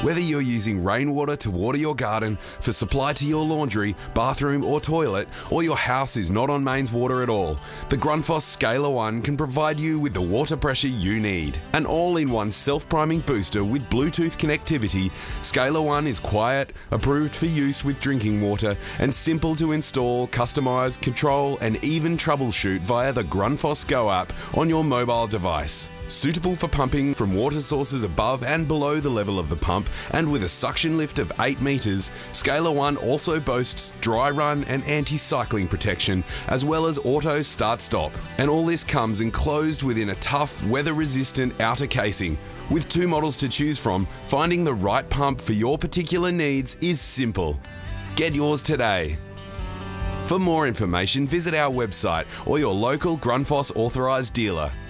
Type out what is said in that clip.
Whether you're using rainwater to water your garden, for supply to your laundry, bathroom or toilet, or your house is not on mains water at all, the Grundfos Scalar 1 can provide you with the water pressure you need. An all-in-one self-priming booster with Bluetooth connectivity, Scalar 1 is quiet, approved for use with drinking water, and simple to install, customise, control and even troubleshoot via the Grundfos Go app on your mobile device. Suitable for pumping from water sources above and below the level of the pump, and with a suction lift of 8 metres, Scalar 1 also boasts dry run and anti-cycling protection, as well as auto start-stop. And all this comes enclosed within a tough, weather-resistant outer casing. With 2 models to choose from, finding the right pump for your particular needs is simple. Get yours today. For more information, visit our website or your local Grundfos authorised dealer.